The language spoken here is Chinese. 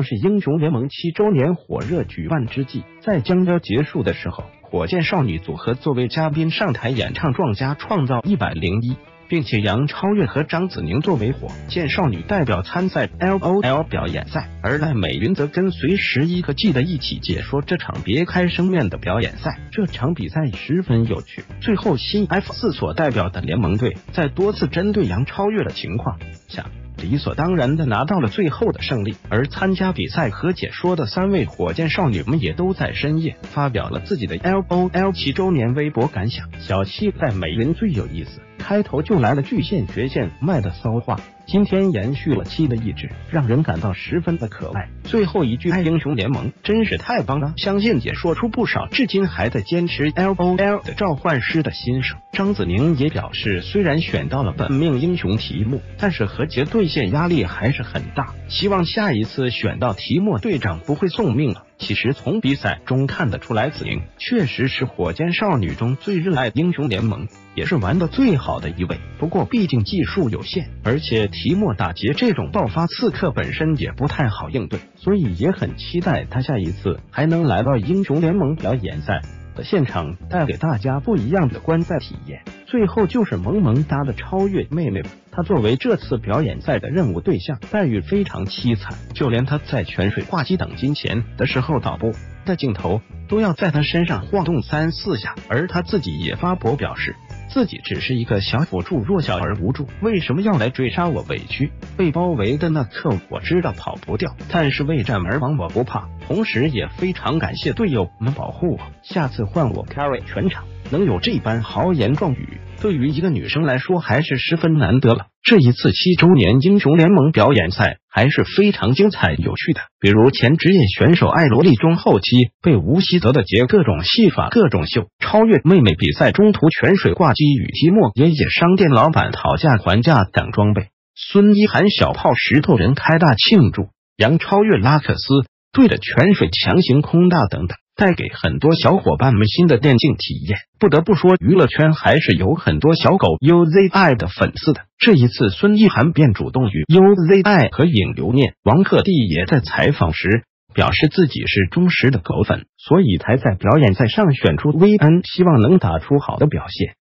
就是英雄联盟7周年火热举办之际，在将要结束的时候，火箭少女组合作为嘉宾上台演唱《壮家创造101》。并且杨超越和张子宁作为火箭少女代表参赛 LOL 表演赛，而赖美云则跟随11和记得一起解说这场别开生面的表演赛。这场比赛十分有趣，最后新 F4 所代表的联盟队在多次针对杨超越的情况下，理所当然的拿到了最后的胜利。而参加比赛和解说的3位火箭少女们也都在深夜发表了自己的 LOL 7周年微博感想。小七赖美云最有意思，开头就来了巨献绝献卖的骚话，今天延续了7的意志，让人感到十分的可爱。最后一句爱英雄联盟真是太棒了，相信解说出不少至今还在坚持 LOL 的召唤师的心声。张子宁也表示，虽然选到了本命英雄提莫，但是和解兑现压力还是很大，希望下一次选到提莫队长不会送命了。其实从比赛中看得出来，子宁确实是火箭少女中最热爱英雄联盟，也是玩的最好的一位。不过毕竟技术有限，而且提莫打劫这种爆发刺客本身也不太好应对，所以也很期待他下一次还能来到英雄联盟表演赛的现场，带给大家不一样的观赛体验。最后就是萌萌哒的超越妹妹，她作为这次表演赛的任务对象，待遇非常凄惨，就连她在泉水挂机等金钱的时候，导播的镜头都要在她身上晃动3、4下，而她自己也发博表示，自己只是一个小辅助，弱小而无助，为什么要来追杀我？委屈被包围的那刻，我知道跑不掉，但是为战而亡我不怕，同时也非常感谢队友们保护我，下次换我 carry 全场。能有这般豪言壮语，对于一个女生来说还是十分难得了。这一次7周年英雄联盟表演赛还是非常精彩有趣的，比如前职业选手艾罗莉中后期被吴希泽的劫各种戏法各种秀，超越妹妹比赛中途泉水挂机与提莫爷爷商店老板讨价还价等装备，孙一涵小炮石头人开大庆祝，杨超越拉克斯对着泉水强行空大等等，带给很多小伙伴们新的电竞体验。不得不说，娱乐圈还是有很多小狗 UZI 的粉丝的。这一次孙一涵便主动与 UZI 合影留念，王鹤棣也在采访时表示自己是忠实的狗粉，所以才在表演赛上选出薇安，希望能打出好的表现。